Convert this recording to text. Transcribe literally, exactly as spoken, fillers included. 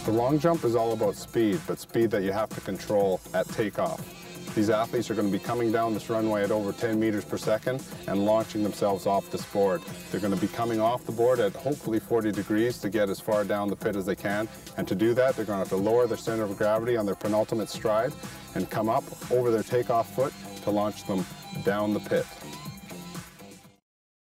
The long jump is all about speed, but speed that you have to control at takeoff. These athletes are going to be coming down this runway at over ten meters per second and launching themselves off this board. They're going to be coming off the board at hopefully forty degrees to get as far down the pit as they can. And to do that, they're going to have to lower their center of gravity on their penultimate stride and come up over their takeoff foot to launch them down the pit.